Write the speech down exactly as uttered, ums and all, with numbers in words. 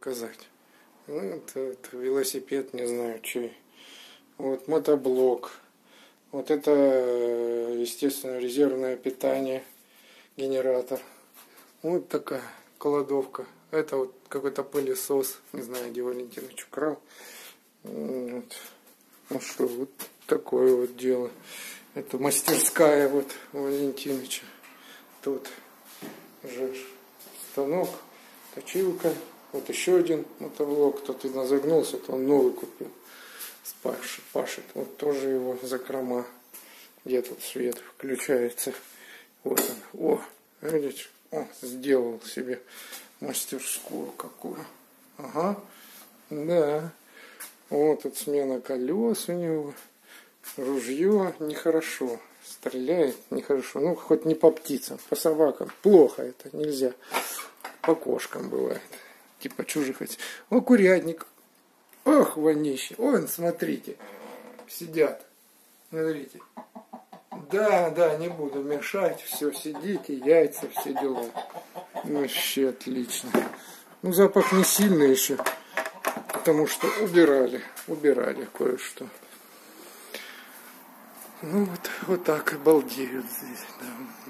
показать. Ну, это, это велосипед, не знаю, чей. Вот мотоблок. Вот это, естественно, резервное питание, генератор. Вот такая кладовка. Это вот какой-то пылесос. Не знаю, где Валентиныч украл. Вот. Ну что, вот такое вот дело. Это мастерская вот Валентиныча. Тут же станок, точилка. Вот еще один мотоблок. Кто-то загнулся, то он новый купил. Пашет. Вот тоже его закрома. Где тут свет включается? Вот он. О, видите? О, сделал себе мастерскую какую. Ага. Да. Вот тут смена колес у него. Ружье нехорошо. Стреляет нехорошо. Ну, хоть не по птицам, по собакам. Плохо это, нельзя. По кошкам бывает. Типа чужих этих. О, курятник. Ох, вонище. Вон, смотрите. Сидят. Смотрите. Да, да, не буду мешать. Все, сидите, яйца, все дела. Вообще отлично. Ну, запах не сильный еще. Потому что убирали. Убирали кое-что. Ну, вот, вот так обалдеют здесь. Да.